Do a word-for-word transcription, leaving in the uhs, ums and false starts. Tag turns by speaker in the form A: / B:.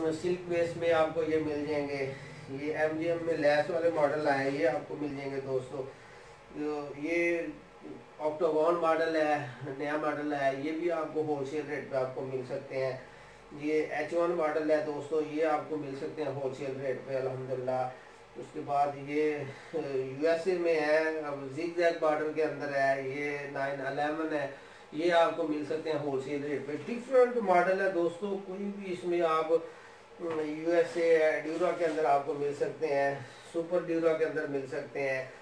A: Silk base में आपको ये मिल जाएंगे। ये एम जी एम में लेस वाले मॉडल आए, ये आपको मिल जाएंगे दोस्तों। ये ऑक्टोगॉन मॉडल है, नया मॉडल है, ये भी आपको होलसेल रेट पे आपको मिल सकते हैं। ये एच वन मॉडल है दोस्तों, ये आपको मिल सकते हैं होलसेल रेट पे अल्हम्दुलिल्लाह। उसके बाद ये यूएसए में है, अब जिग जैग बॉर्डर के अंदर है, ये नाइन अलेवन है, ये आपको मिल सकते हैं होलसेल रेट पे। डिफरेंट मॉडल है दोस्तों, कोई भी इसमें आप यूएसए ड्यूरा के अंदर आपको मिल सकते हैं, सुपर ड्यूरा के अंदर मिल सकते हैं,